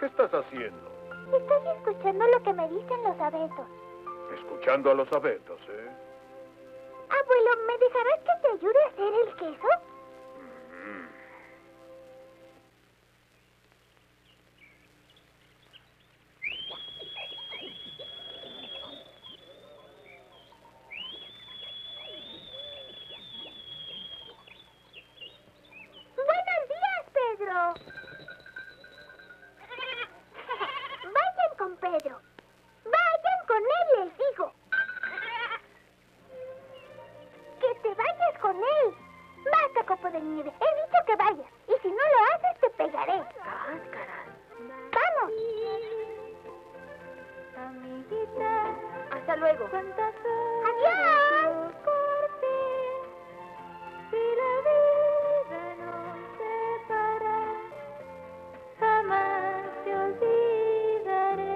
¿Qué estás haciendo? Estoy escuchando lo que me dicen los abetos. Escuchando a los abetos, ¿eh? Abuelo, ¿me dejarás que te ayude a hacer el queso? ¡Buenos días, Pedro! Vayan con Pedro. Vayan con él, les digo. Que te vayas con él. Basta, copo de nieve. He dicho que vayas. Y si no lo haces, te pegaré. Cáscaras. ¡Vamos! Amiguita, hasta luego. ¡Adiós! Si la vida nos separa, jamás te olvidaré.